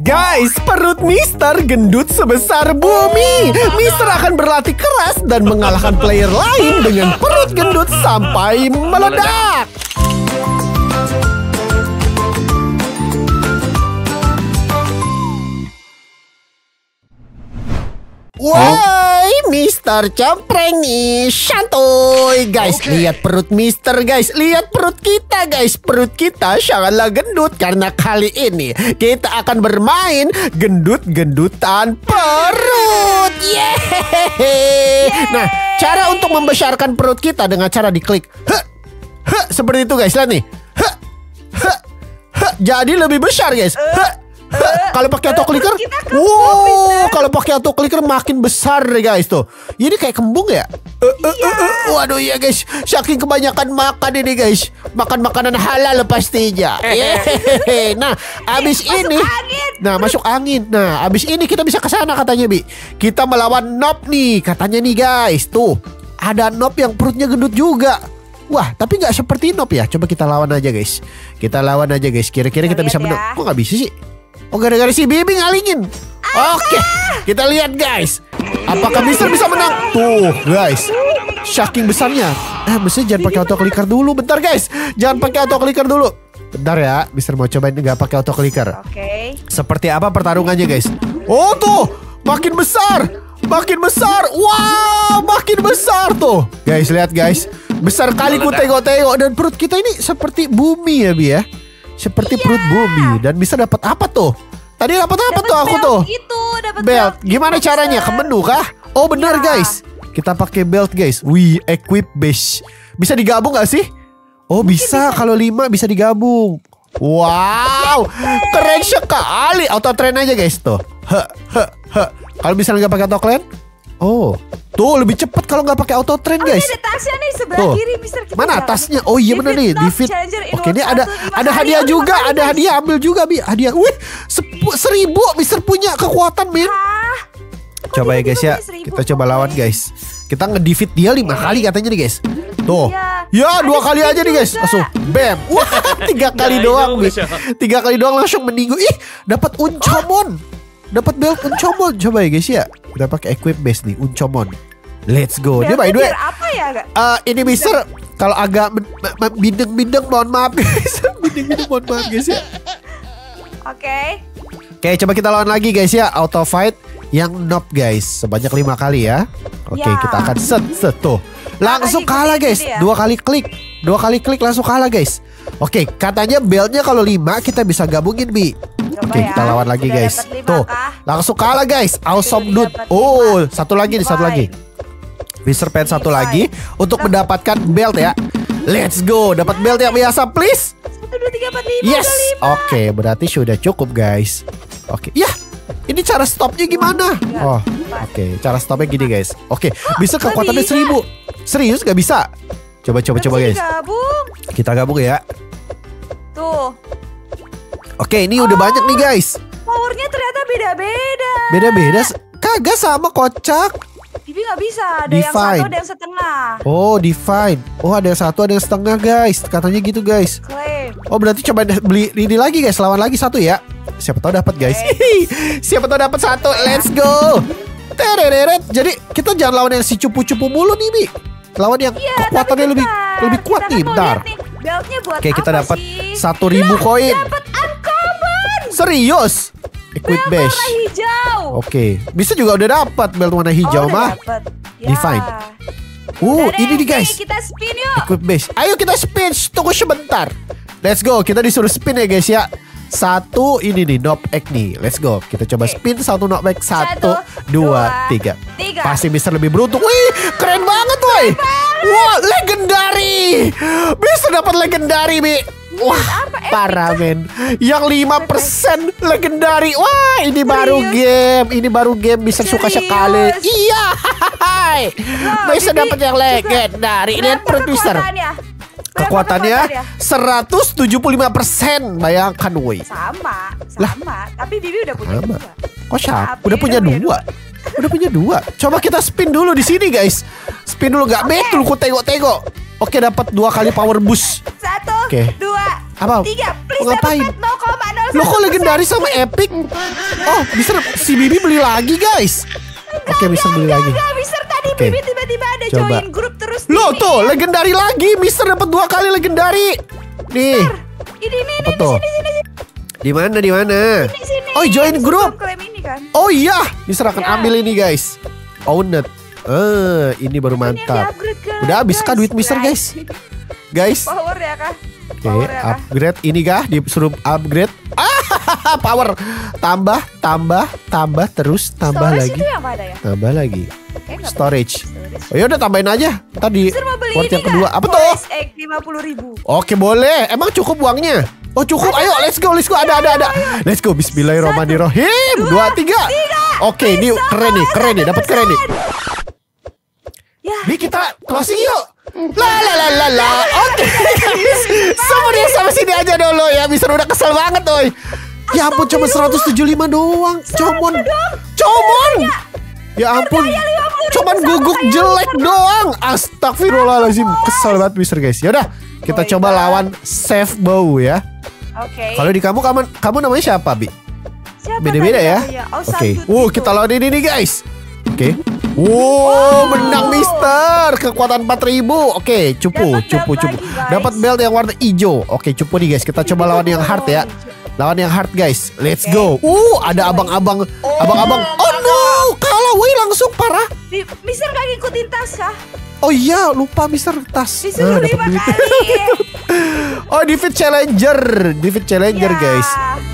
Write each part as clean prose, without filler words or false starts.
Guys, perut Mister gendut sebesar bumi. Mister akan berlatih keras dan mengalahkan player lain dengan perut gendut sampai meledak. Woi, Mister Cempreng nih, santuy guys. Lihat perut Mister guys, lihat perut kita guys. Perut kita sangatlah gendut karena kali ini kita akan bermain gendut-gendutan perut. Yeay. Nah, cara untuk membesarkan perut kita dengan cara diklik. Seperti itu guys, lihat nih. Jadi lebih besar guys. Kalau pakai autoclicker, kalau pakai autoclicker makin besar deh guys tuh. Ini kayak kembung ya. Waduh ya guys, saking kebanyakan makan ini guys. Makan makanan halal pastinya. Nah, abis ini, masuk angin. Nah, abis ini kita bisa ke sana katanya Bi. Kita melawan Nob nih, katanya nih guys. Tuh, ada Nob yang perutnya gendut juga. Wah, tapi nggak seperti Nob ya. Coba kita lawan aja guys. Kita lawan aja guys. Kira-kira kita bisa menang. Kok nggak bisa sih? Oh, gara-gara si Bibi ngalingin. Oke, kita lihat guys. Apakah Mister bisa menang? Tuh guys, saking besarnya. Mesti jangan pakai autoclicker dulu. Bentar guys, jangan pakai autoclicker dulu. Bentar ya, Mister mau cobain nggak pakai autoclicker. Oke. Seperti apa pertarungannya guys? Oh tuh, makin besar. Makin besar. Wow, makin besar tuh. Guys, lihat guys. Besar kali ku tengok-tengok. Dan perut kita ini seperti bumi ya Bi ya. Seperti perut bumi. Dan bisa dapat apa tuh? Tadi dapat apa tuh aku tuh? Itu dapat belt. Gimana caranya? Ke menu kah? Oh benar guys. Kita pakai belt guys. Wih, equip base. Bisa digabung gak sih? Oh bisa. Kalau 5 bisa digabung. Wow, keren sekali. Auto train aja guys tuh. Kalau misalnya nggak pakai auto train, oh, tuh lebih cepat kalau nggak pakai auto train guys. Ada tasnya nih sebelah tuh. kiri, Mister. Mana tasnya? Oh iya benar nih, di fit. Oke, ini ada hadiah juga, ada hadiah, ambil juga Bi. Hadiah. Wih, 1000 Mister punya kekuatan men. Coba ya guys ya, kita coba lawan guys. Kita ngedefeat dia 5 kali katanya nih guys. Tuh, ya 2 kali aja nih guys. Langsung, bam. Wah, 3 kali doang Bi. 3 kali doang langsung meninggal. Ih, dapat Uncomon. Dapat belt Uncomon. Coba ya guys ya. Kita pakai equip base nih, Uncomon. Let's go. Dia by the way, apa ya, ini Mister kalau agak bindeng-bindeng mohon maaf guys. Bindeng-bindeng mohon maaf guys ya. Oke, coba kita lawan lagi guys ya. Auto fight yang Nob guys. Sebanyak 5 kali ya. Oke, kita akan set tuh. Langsung kalah guys. 2 kali klik. 2 kali klik langsung kalah guys. Oke, katanya beltnya kalau 5 kita bisa gabungin Bi. Oke, kita lawan lagi guys. Tuh, langsung kalah guys. Awesome dude. Oh, satu lagi nih, satu lagi. Mister pengen satu lagi untuk mendapatkan belt ya. Let's go, dapat belt yang biasa please. 1, 2, 3, 4, 5. Yes. Oke, berarti sudah cukup guys. Oke, ya. Ini cara stopnya gimana? Oh, oke, cara stopnya gini guys. Oke, bisa kekuatannya 1000. Serius gak bisa? Coba guys. Kita gabung ya. Tuh. Oke, ini udah banyak nih guys. Powernya ternyata beda-beda. Beda-beda? Kagak sama, kocak. Bibi nggak bisa. Ada Define. yang 1, ada yang setengah. Oh, define. Oh, ada yang 1, ada yang setengah guys. Katanya gitu guys. Claim. Oh, berarti coba beli ini lagi guys. Lawan lagi 1 ya. Siapa tahu dapat guys. Siapa tahu dapat 1. Let's go. Tereret. Jadi kita jangan lawan yang si cupu-cupu mulu nih Bi. Lawan yang kekuatannya lebih kuat nih. Bentar. Oke, kita dapat 1000 koin. Dapat uncommon. Serius? Equip base. Warna hijau. Oke, bisa juga udah dapat belt warna hijau mah. Ya. Define. Ini nih guys. Kita spin yuk. Equip base. Ayo kita spin. Tunggu sebentar. Let's go. Kita disuruh spin ya guys ya. 1 ini nih Nob egg nih. Let's go. Kita coba spin 1 Nob egg. 1, 2, 3. Pasti Mister lebih beruntung. Wih, keren banget woy. Wah, legendary. Bisa dapat legendary Bi. Wah, parah men. Yang 5% legendary. Wah, ini baru game. Ini baru game bisa suka sekali. Iya. Bisa dapat yang legendary. Lihat produser. Kekuatannya 175%. Bayangkan woi. Sama. Tapi Bibi udah punya 2. Kok siapa? Udah punya 2. Udah punya 2. Coba kita spin dulu di sini guys. Spin dulu, gak betul ku tengok-tengok. Oke, dapat 2 kali power boost. 1, 2, apa? 3, please Ngapain? dapat 0,01%. Lo kok legendaris sama epic? Oh, Mister, si Bibi beli lagi guys. Oke, Mister beli lagi. Enggak, Mister tadi Oke. Bibi tiba-tiba ada Coba. join grup terus. Lo tuh legendari lagi. Mister dapat 2 kali legendari. Nih. Ini Apa tuh? sini. Di mana? Sini. Oh, join Mister grup. belum klaim ini kan? Oh iya, Mister akan Ya. ambil ini guys. Own it. Ini baru Ini yang mantap. di-upgrade, guys. Udah habis kah duit Mister guys? Guys. Power ya kah? Oke, Power ya kah? upgrade ini kah? Disuruh upgrade. Power. Tambah terus tambah Storage lagi. itu yang mana ya? Tambah lagi. Nggak Storage. Storage. Oh ya udah tambahin aja. Tadi Mister mau beli part ini yang kedua. nggak? Apa tuh? Voice Egg 50.000. Oke, boleh. Emang cukup uangnya? Oh, cukup. Ayo, let's go. Ada. Let's go. Bismillahirrahmanirrahim. 2, 3. Oke, ini keren nih. Dapat keren nih. Ya. Bi, kita closing yuk. La. Oke. Semuanya sampai sini aja dulu ya. Mister udah kesel banget, oi. Ya ampun, cuma 175 doang. Comon. Ya ampun. Cuman guguk jelek doang. Astagfirullahaladzim. Kesel banget Mister guys. Yaudah, kita Oh, coba iya. lawan Chef Bow ya. Oke. Kalau di kamu namanya siapa, Bi? Siapa Beda-beda tadi ya. namanya? Oh, Oke. Santut Kita itu. lawan ini nih guys. Oke. Menang Mister. Kekuatan 4000. Oke, cupu. Dapat belt lagi, guys. Dapat belt yang warna hijau. Oke, cupu nih guys. Kita coba lawan yang hard ya. Lawan yang hard guys. Let's go. Ada abang-abang. Abang-abang. Oh no, kalah woi langsung parah. Mister gak ngikutin tas kah? Oh iya, lupa Mister tas. Disuruh Dapat 5 duit. kali. Oh, defeat challenger Ya. guys.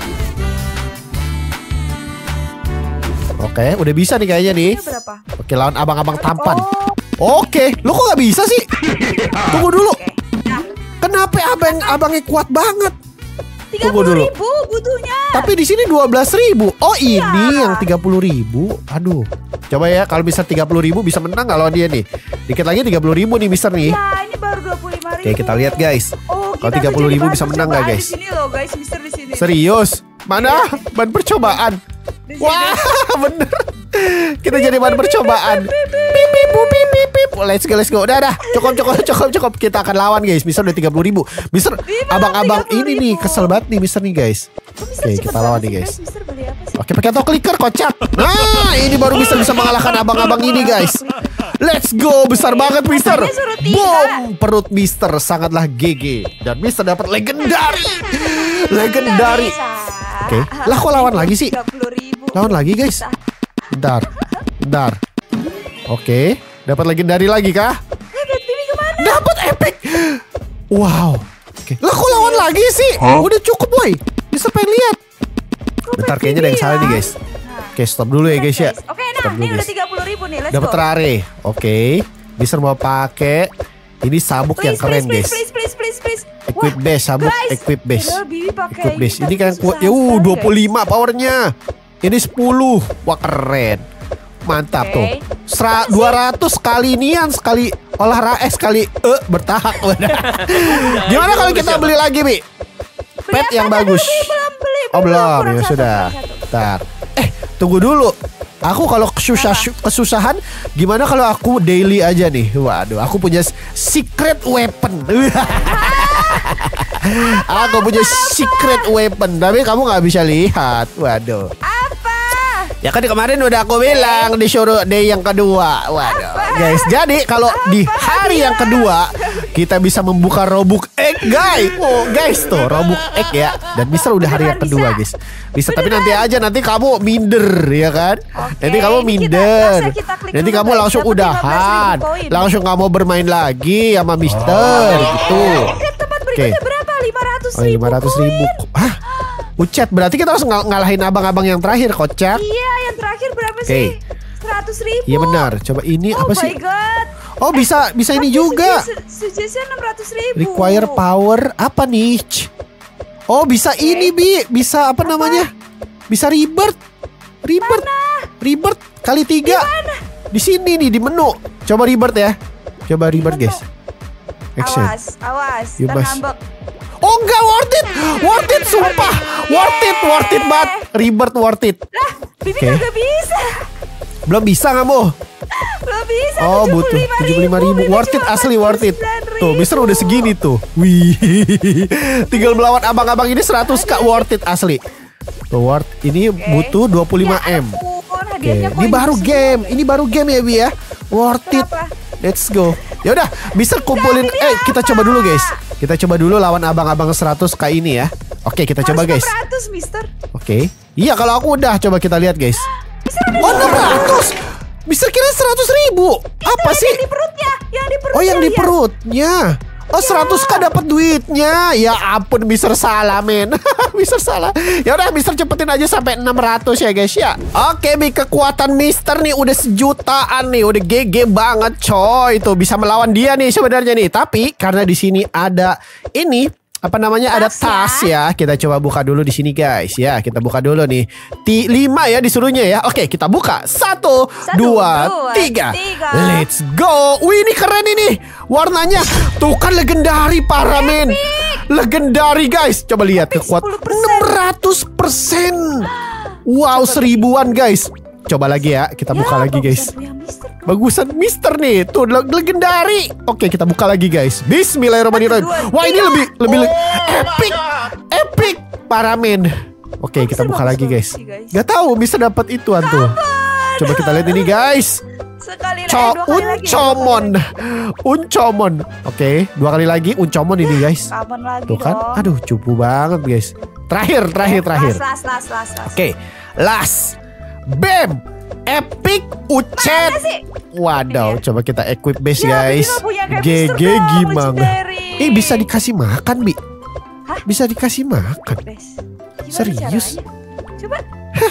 Oke, udah bisa nih kayaknya nih. Ini berapa? Oke, lawan abang-abang tampan. Oh, Oke, lo kok gak bisa sih? Tunggu dulu. oke. Nah, Kenapa abangnya kuat banget? Tunggu dulu. 30.000 butuhnya. Tapi di sini 12.000. Oh, ini Iya. yang 30.000. Aduh. Coba ya, kalau bisa 30.000 bisa menang nggak lawan dia nih. Dikit lagi 30.000 nih Mister nih. Ya, ini baru 25.000. Oke, kita lihat guys. Oh, Kalau kita 30.000 tuh jadi bisa bahan menang nggak, percobaan guys? Di sini loh guys, Mister di sini. Serius? Mana? Ban percobaan. Di sini. Wah, bener. Kita jadi bahan percobaan. Pip, pip, pip, pip, pip. Let's go. Udah. Cukup. Kita akan lawan guys. Mister udah 30.000. Mister, abang-abang ini nih 30.000. kesel banget nih Mister nih guys. Oh, Mister Oke, cepet kita lawan banget nih sih, guys. Mister beli apa sih? Oke, pakai auto clicker kocak. Nah, ini baru Mister bisa mengalahkan abang-abang ini guys. Let's go, besar banget Mister. Katanya suruh 3. Boom, perut Mister sangatlah GG dan Mister dapat legendari. Legendari. Nggak bisa. Oke, lah kok lawan lagi sih? 30.000. Lawan lagi guys. Bentar. Oke, dapat legendari lagi kah? Beat Bibi kemana? Dapat epic. Wow. Oke, lah kok lawan lagi sih? Udah cukup boy. Mister pengen lihat. Kok Bentar, Beat kayaknya ada yang Bibi salah nih ya? guys. Nah, Oke, stop dulu ya guys ya. Oke, Stop nah dulu, ini udah guys. 30.000 nih. Let's Dapat go. rare. Oke. Mister mau pakai ini sabuk yang keren guys. Please. Equip Wah, base, sabuk guys, equip base. padahal Bibi pakai Equip base. Ini tapi kan kuat. Ya, susah-susah, 25 powernya. Ini 10. Wah, keren. Mantap Oke. tuh. 200 kali nian, sekali olahraga, sekali bertahap. Gimana kalau kita beli lagi, Bi? Pet yang bagus. Oh, belum. Ya sudah. Bentar. Tunggu dulu. Aku kalau kesusahan, gimana kalau aku daily aja nih? Waduh, aku punya secret weapon. Aku punya secret weapon, tapi kamu nggak bisa lihat. Waduh. Apa? Ya kan kemarin udah aku bilang disuruh day yang kedua. Waduh. Guys, jadi kalau di hari yang kedua kita bisa membuka robuk egg, guys. Oh, guys tuh robuk egg ya. Dan bisa udah hari yang kedua, guys. Bisa, tapi nanti aja, nanti kamu minder ya kan? Oke, Nanti kamu ini minder. kita klik Nanti dulu, kamu guys. langsung Dapat udahan. 15.000 koin. Langsung nggak mau bermain lagi sama Mister gitu. Kan tempat berikutnya berapa? 500.000. Oh, 500.000. Hah? Ucet, berarti kita harus ngalahin abang-abang yang terakhir, kocak. Iya, yang terakhir berapa Oke. sih? 100.000. Iya benar. Coba ini Oh apa my sih? god. Oh, bisa ini juga. Suggestion 600.000. Require power apa nih? Oh, bisa ini Bi. Bisa apa namanya? Bisa rebirth. Rebirth kali 3. Di sini nih di menu. Coba rebirth ya. Coba rebirth guys. Action. Awas. You Ntar must- ngambek. Oh enggak, worth it sumpah. Worth it banget. Rebirth worth it. Lah, Bibi Oke. kagak bisa. Belum bisa kamu? Belum bisa. Oh, butuh 75.000. Bibi Worth it, cuma asli worth it. 49.000. Tuh, Mister udah segini tuh. Wih. Tinggal melawan abang-abang ini 100k worth it asli. Tuh, worth ini butuh 25M. Oke, ini baru game. Ini baru game ya, Bi ya. Worth it. Let's go. Ya udah, Mister kumpulin. Kita coba dulu, guys. Kita coba dulu lawan abang-abang 100k ini ya. Oke, kita coba, guys. 600, Mister. Oke. Iya, kalau aku udah, coba kita lihat, guys. Oh, 600. Mister kira 100.000. Apa sih? Yang di perutnya, yang di perutnya. Oh, yang di perutnya. Oh, 100k dapat duitnya. Ya ampun, Mister salah, men. Mister salah. Ya udah, Mister cepetin aja sampai 600 ya, guys ya. Oke, Bi, kekuatan Mister nih udah sejutaan nih, udah GG banget, coy. Itu bisa melawan dia nih sebenarnya nih. Tapi karena di sini ada ini apa namanya, ada tas ya. Kita coba buka dulu di sini, guys ya. Kita buka dulu nih. 5 ya disuruhnya ya. Oke, kita buka. 1, 2, 3. Let's go. Wih, ini keren ini. Warnanya tuh kan legendari, para men. Legendari, guys. Coba lihat kekuatan 600%. Wow, 1000-an, guys. Coba lagi ya. Kita buka lagi, guys. Bagusan Mister nih. Tuh legendari. Oke, kita buka lagi, guys. Bismillahirrahmanirrahim. Wah, ini lebih epic. Epic, para men. Oke, kita buka lagi, guys. Gak tahu bisa dapat ituan tuh. Coba kita lihat ini, guys. Uncomon. Oke, 2 kali lagi Uncomon ini, guys. Tuh kan. Aduh, cupu banget, guys. Terakhir. Oke, last. Bam. Epic Ucet. Waduh, coba kita equip base, guys. GG gimana? Bisa dikasih makan, Bi. Bisa dikasih makan. Serius? Coba.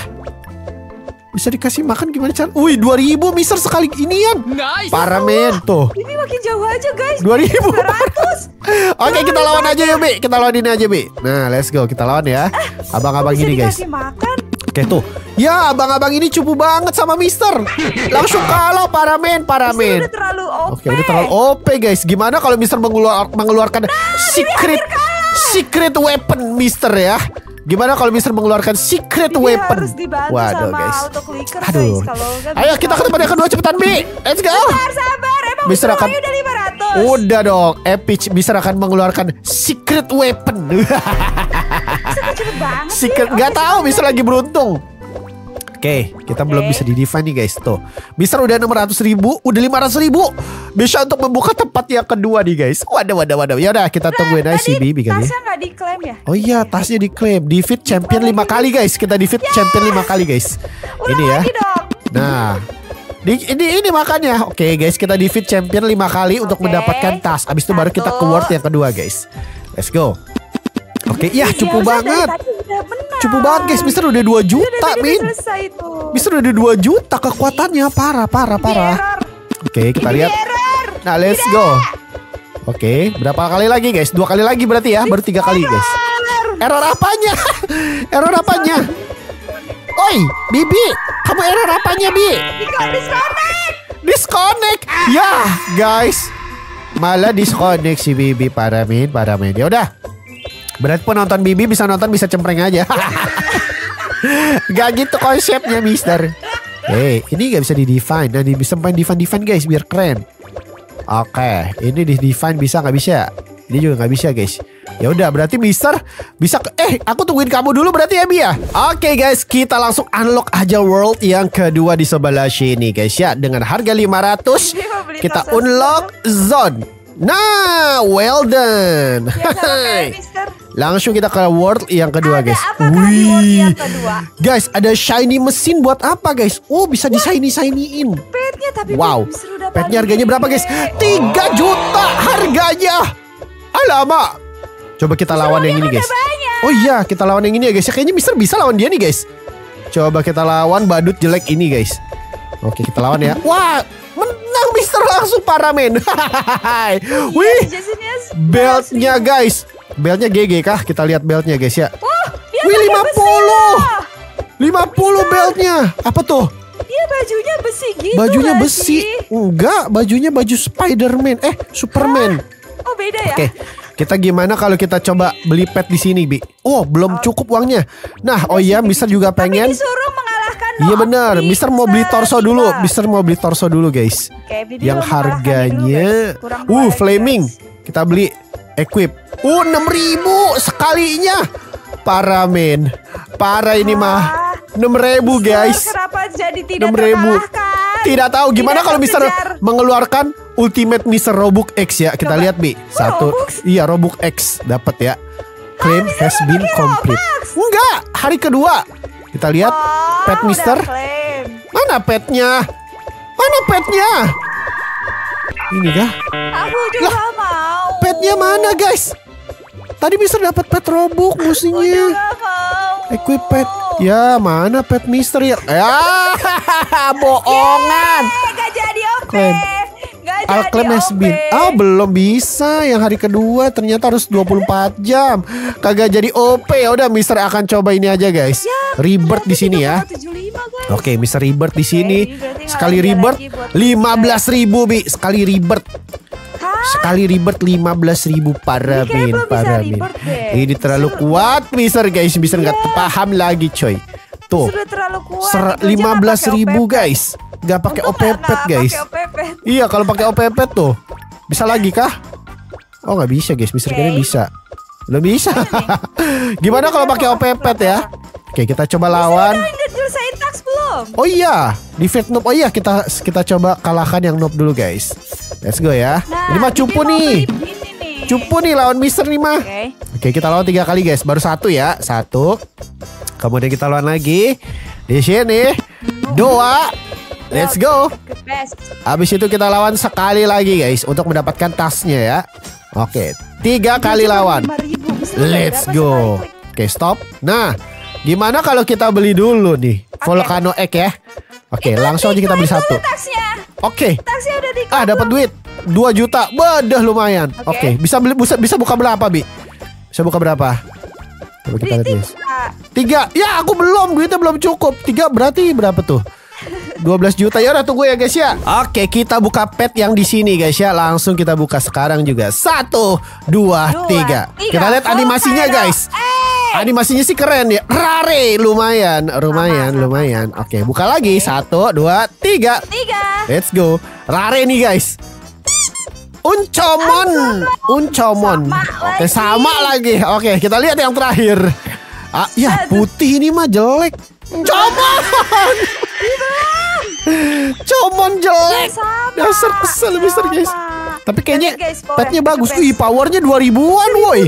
Bisa dikasih makan gimana cara? Wih, 2000 Mister sekali inian. Para men tuh. Ini makin jauh aja, guys. 2000. Oke, kita lawan aja ya, Bi. Kita lawan ini aja, Bi. Nah, let's go. Kita lawan ya. Abang-abang ini, guys. Oke, tuh. Ya, abang-abang ini cupu banget sama Mister. Langsung kalah, para men. Udah terlalu OP. Oke, udah terlalu OP, guys. Gimana kalau Mister mengeluarkan secret weapon Mister ya? Gimana kalau Mister mengeluarkan secret weapon? Harus dibantu waduh, sama guys. autoclicker, Aduh. guys. Kalau Ayo kita ke tempat yang kedua cepetan, Bi. Let's go. Sabar. Emang Mister akan udah 500. Udah dong, epic. Mister akan mengeluarkan secret weapon. Cepet banget. Secret, nggak tahu. Mister lagi beruntung. Oke, kita belum bisa di-define nih, guys. Tuh, Mister udah 600.000, udah 500.000. Bisa untuk membuka tempat yang kedua nih, guys. Waduh. Ya udah, kita tungguin aja si Bibi kali. Tasnya nggak diklaim ya? Oh iya, tasnya diklaim. Defeat champion 5 kali, guys. Kita defeat champion 5 kali, guys. Ini ya. Nah, ini makanya. Oke, guys, kita defeat champion 5 kali untuk mendapatkan tas. Abis itu baru kita ke world yang kedua, guys. Let's go. Oke, ya cupu banget. Cupu banget, guys. Mister udah 2 juta, Min. Mister udah 2 juta kekuatannya. Parah. Oke, kita lihat. Nah, let's go. Oke, berapa kali lagi, guys? 2 kali lagi berarti ya. Baru 3 kali, guys. Error apanya? Error apanya? Oi, Bibi, kamu error apanya, Bi? Disconnect. Ya, guys. Malah disconnect si Bibi. Para men. Ya udah. Berarti penonton Bibi bisa nonton, bisa cempreng aja. Gak gitu konsepnya, Mister. Ini gak bisa di-define. Nah, bisa main define, guys, biar keren. Oke, ini di-define bisa nggak bisa? Ini juga nggak bisa, guys. Ya udah, berarti Mister bisa. Aku tungguin kamu dulu berarti ya, Bi ya. Oke, guys, kita langsung unlock aja world yang kedua di sebelah sini, guys ya. Dengan harga 500, kita unlock zone. Nah, well done. Langsung kita ke world yang kedua, guys. Wih, guys, ada shiny mesin buat apa, guys? Oh, bisa di-shiny-shiny-in. Petnya, tapi wow. Petnya harganya berapa, guys? 3 juta harganya. Alamak. Coba kita lawan yang ini, guys. Oh iya, kita lawan yang ini ya, guys. Kayaknya Mister bisa lawan dia nih, guys. Coba kita lawan badut jelek ini, guys. Oke, kita lawan ya. Wah, menang Mister langsung, para men. Wih, beltnya, guys. Beltnya GG kah? Kita lihat beltnya, guys ya. Wih, 50 beltnya. Apa tuh? Iya, bajunya besi gitu. Bajunya besi. Enggak, bajunya baju Spider-Man. Superman. Oh, beda ya? Oke. Kita gimana kalau kita coba beli pet di sini, Bi? Oh, belum cukup uangnya. Nah, oh iya, Mister juga pengen. Disuruh mengalahkan. Iya benar, Mister mau beli torso dulu. Mister mau beli torso dulu, guys. Oke, yang harganya flaming. Kita beli equip. 6.000 sekalinya. Parah men. Parah ini mah. 6.000 guys. Kenapa jadi tidak 6.000. terkalahkan? Tidak tahu gimana Tidak kalau Mister terkejar. mengeluarkan Ultimate Mister Robux X ya. Kita Coba. lihat Bi. Satu. Robux? Iya Robux X dapat ya. Claim bisa has been pakai complete. Robux? Enggak, hari kedua. Kita lihat Oh, pet udah Mister. klaim. Mana petnya? Mana petnya? Ini kah? Aku juga mau. Petnya mana guys? Tadi Mister dapat pet Robux Aku musuhnya. juga mau. Equip pet. Ya mana pet Mister ya? Ya bohongan. Gak jadi OP. Klaim. Gak Al jadi claim has OP. been. Oh belum bisa. Yang hari kedua ternyata harus 24 jam. Kagak jadi OP. Ya udah Mister akan coba ini aja guys. Rebirth di sini ya. 75, guys. Oke, Mister Rebirth di sini. Oke, ini berarti Sekali nggak ada rebirth lagi buat 15.000 Bi. Sekali rebirth. Hah? Sekali rebirth 15.000 para Ini kayaknya min, belum bisa para min. rebirth deh. Ini terlalu kuat Mister guys. Mister nggak paham lagi coy. Tuh. Sudah terlalu kuat. 15.000 guys. Nggak pakai OPP guys. Iya kalau pakai OPP tuh bisa lagi kah? Oh nggak bisa guys. Mister kayaknya bisa. Belum bisa. Gimana kalau pakai OPP ya? Oke kita coba lawan. Udah selesai tax belum? Oh iya di noob. Oh iya kita coba kalahkan yang noob dulu guys. Let's go ya. Ini mah cupu mau nih. beli ini nih. Cupu nih lawan Mister nih mah. Oke. Oke kita lawan 3 kali guys. Baru 1 ya. 1. Kemudian kita lawan lagi. Di sini 2. Let's go. The best. Habis itu kita lawan sekali lagi guys untuk mendapatkan tasnya ya. Oke, 3 kali lawan. 5.000. Bisa Let's berapa go. sekali klik? Oke, stop. Nah, gimana kalau kita beli dulu nih Volcano Egg ya? Oke, langsung aja kita beli 1. Taxnya. Oke. Taxnya udah di. Dapat duit 2 juta. Waduh, lumayan. Oke. Oke, bisa buka berapa, Bi? Bisa buka berapa? Coba kita lihat guys. 3. Ya, aku belum. Duitnya belum cukup. 3 berarti berapa tuh? 12 juta ya udah tunggu ya guys ya. Oke kita buka pet yang di sini guys ya. Langsung kita buka sekarang juga. 1, 2, 3. Kita lihat animasinya guys. Animasinya sih keren ya. Rare lumayan. Oke buka lagi. 1, 2, 3. 3. Let's go. Rare nih guys. Uncomon. Oke sama lagi. Oke kita lihat yang terakhir. Ya putih ini mah jelek. Comon jelek. Dasar kesel Mister guys. Tapi kayaknya petnya bagus. Wih powernya 2000-an woi.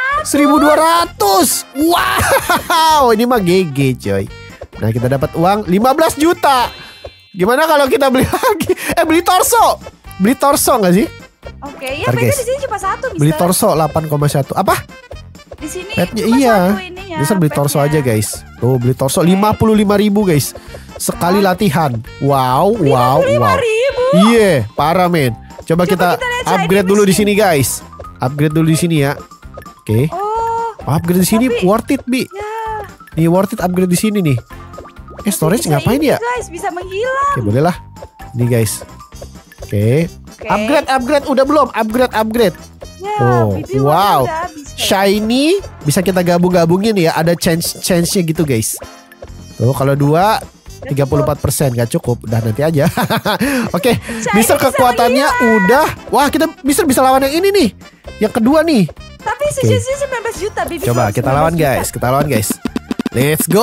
1200. Wow ini mah GG coy. Nah kita dapat uang 15 juta. Gimana kalau kita beli lagi? Beli torso. Beli torso gak sih? Oke, ya Ntar, petnya guys. di sini cuma 1 Mister. Beli torso 8,1. Apa? Di sini Petnya cuma iya. 1 ininya, Bisa beli torso petnya. aja guys. Tuh beli torso 55.000 guys. Sekali latihan. Wow. 55.000. Iya, parah men. Coba kita kita lihat upgrade shiny dulu di mesin. sini guys. Upgrade dulu di sini ya. Oke. Oh, Upgrade di sini tapi- worth it, Bi. ya. Nih worth it upgrade di sini nih. Storage Bisa ngapain ini, ya? Guys, bisa menghilang. Oke, boleh lah. Ini guys. Oke. Oke. Upgrade udah belum? Upgrade. Ya, Tuh, bibi wow. warna udah habis, guys. Shiny bisa kita gabung-gabungin ya. Ada chance-nya gitu guys. Tuh kalau 2 34% gak cukup. Udah nanti aja. Oke, Mister bisa kekuatannya udah. Wah, kita Mister bisa lawan yang ini nih. Yang kedua nih. Tapi sejujurnya 19 juta bibi. Coba cuma kita 19 lawan juta. guys. Kita lawan guys. Let's go.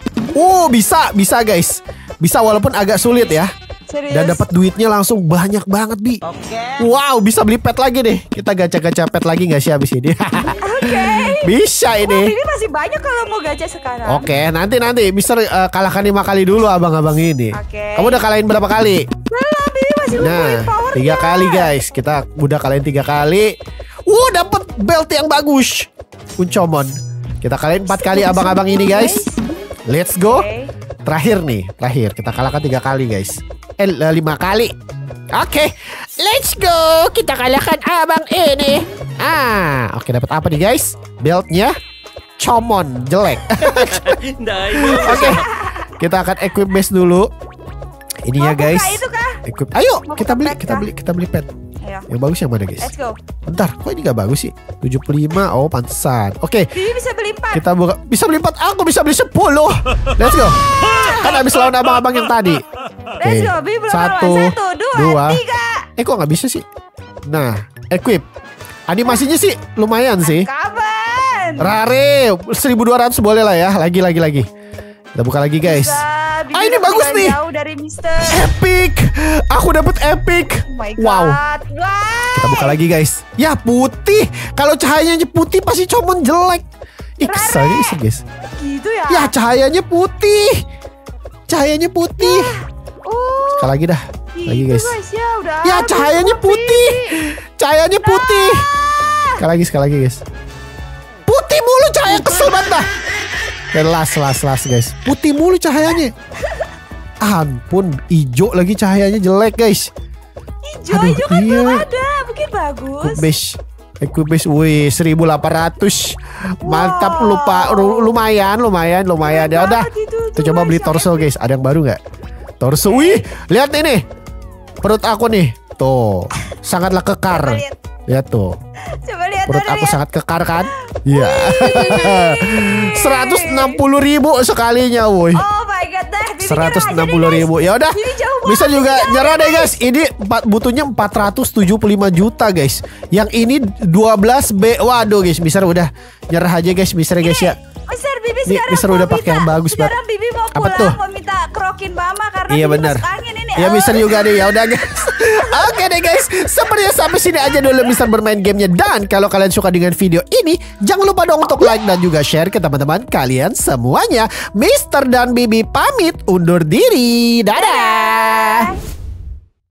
Bisa guys. Bisa walaupun agak sulit ya. Serius? Dan dapat duitnya langsung banyak banget Bi. Wow, bisa beli pet lagi deh. Kita gacha-gacha pet lagi nggak sih habis ini? Oke. Bisa Wah, ini. ini masih banyak kalau mau gacha sekarang. Oke, nanti Mister kalahkan 5 kali dulu abang-abang ini. Oke. Kamu udah kalahin berapa kali? Belum, bibi masih Nah, ngumpulin powernya. 3 kali guys. Kita udah kalahin 3 kali. Dapat belt yang bagus. Uncomon. Kita kalahin 4 kali abang-abang ini guys. Let's go. Oke. Terakhir kita kalahkan 3 kali guys. 5 kali. Oke, let's go. Kita kalahkan abang ini. Oke dapat apa nih guys? Beltnya comon jelek. Oke, kita akan equip base dulu. Ininya Mau buka guys. itu kah? Equip. Ayo Mau kita buka beli, pet kita kah? beli, kita beli pet. Ayo, Yang bagus yang mana guys? let's go. Bentar, kok ini gak bagus sih? 75. Oh, pantesan. Oke, Bibi bisa beli 4. kita buka. Bisa beli 4. Aku bisa beli 10. Let's go. Kan habis lawan abang-abang yang tadi. Let's go, Bibi belum lawan. 1, 2, 3. Kok nggak bisa sih? Nah, equip. Animasinya sih lumayan sih. Kapan? Rare 1200 boleh lah ya. Lagi. Kita buka lagi guys. Bisa, Ini bagus nih. Jauh dari Mister. Epic. Aku dapat epic. Oh my Wow. God. Wah. Kita buka lagi guys. Ya putih. Kalau cahayanya putih pasti comon jelek. Ih keselnya isi guys. Gitu ya. Ya cahayanya putih. Cahayanya putih. Oh. Sekali lagi dah. Lagi Gitu, guys. Ya, udah Ya habis cahayanya kok, putih. Bibi. Cahayanya putih. Sekali lagi guys. Putih mulu cahaya, kesel banget dah. Dan last guys. Putih mulu cahayanya. Ampun, hijau lagi cahayanya jelek guys. Hijau kan belum ada. Mungkin bagus. Equibase, wih 1800. Mantap, lumayan. Ya udah. Kita coba beli torso guys. Ada yang baru nggak? Torso, wih, lihat ini. Perut aku nih, tuh, sangatlah kekar. Lihat tuh. Coba lihat. Perut aku sangat kekar kan? Iya. 160.000 sekalinya, woi. Oh my god, 160.000. Ya udah. Bisa juga nyerah deh guys. Ini butuhnya 475 juta guys. Yang ini 12B. Waduh guys, Mister udah nyerah aja guys, Mister guys ya. Mister, Bibi Nih, sekarang Mister udah pakai yang bagus banget. Sekarang Bibi mau Apa pulang, tuh? mau minta krokin Mama karena Iya Bibi benar. masuk angin ini. Ya Mister juga nih. Ya udah guys. Oke deh guys. Sepertinya sampai sini aja dulu Mister bermain gamenya. Dan kalau kalian suka dengan video ini, jangan lupa dong untuk like dan juga share ke teman-teman kalian semuanya. Mister dan Bibi pamit undur diri. Dadah.